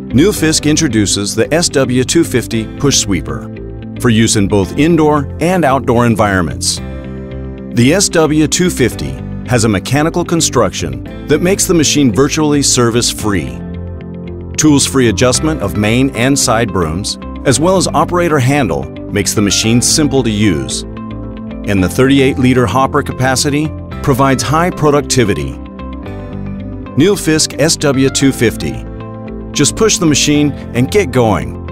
Nilfisk introduces the SW250 push sweeper for use in both indoor and outdoor environments. The SW250 has a mechanical construction that makes the machine virtually service-free. Tools-free adjustment of main and side brooms, as well as operator handle, makes the machine simple to use. And the 38-liter hopper capacity provides high productivity. Nilfisk SW250. Just push the machine and get going.